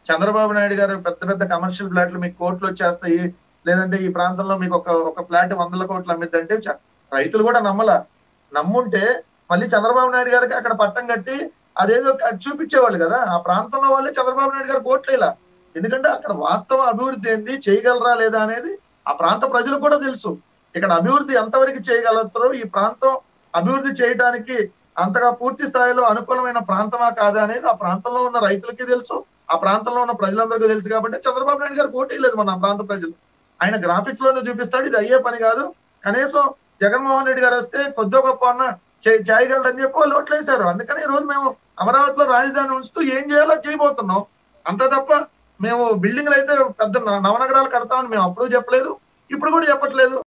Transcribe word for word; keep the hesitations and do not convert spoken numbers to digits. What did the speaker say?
చంద్రబాబు నాయుడు గారు పెద్ద పెద్ద కమర్షియల్ ఫ్లాట్లు మీకు కోట్లు వచ్చేస్తాయి, లేదంటే ఈ ప్రాంతంలో మీకు ఒక ఒక ఫ్లాట్ వందల కోట్లు అమ్మిద్దంటే రైతులు కూడా నమ్మల. నమ్ముంటే మళ్ళీ చంద్రబాబు నాయుడు గారికి అక్కడ పట్టం కట్టి అదేదో చూపించేవాళ్ళు కదా. ఆ ప్రాంతంలో వాళ్ళే చంద్రబాబు నాయుడు గారు కోట్లు ఇలా, ఎందుకంటే అక్కడ వాస్తవ అభివృద్ధి ఏంది, చేయగలరా లేదా అనేది ఆ ప్రాంత ప్రజలకు కూడా తెలుసు. ఇక్కడ అభివృద్ధి ఎంతవరకు చేయగలుగుతారో, ఈ ప్రాంతం అభివృద్ధి చేయడానికి అంతగా పూర్తి స్థాయిలో అనుకూలమైన ప్రాంతమా కాదా అనేది ఆ ప్రాంతంలో ఉన్న రైతులకి తెలుసు, ఆ ప్రాంతంలో ఉన్న ప్రజలందరికీ తెలుసు. కాబట్టి చంద్రబాబు నాయుడు గారు పోటీ లేదు మన ప్రాంత ప్రజలు. ఆయన గ్రాఫిక్స్ లోనే చూపిస్తాడు, ఇది అయ్యే పని కాదు, కనీసం జగన్మోహన్ రెడ్డి గారు వస్తే కొద్ది గొప్ప అన్న చేయగలరని చెప్పి వాళ్ళు ఓట్లేశారు. అందుకని ఈ రోజు మేము అమరావతిలో రాజధాని ఉంచుతూ ఏం చేయాలో చేయబోతున్నాం. అంత తప్ప మేము బిల్డింగ్లు అయితే పెద్ద నవనగరాలు కడతామని మేము అప్పుడు చెప్పలేదు, ఇప్పుడు కూడా చెప్పట్లేదు.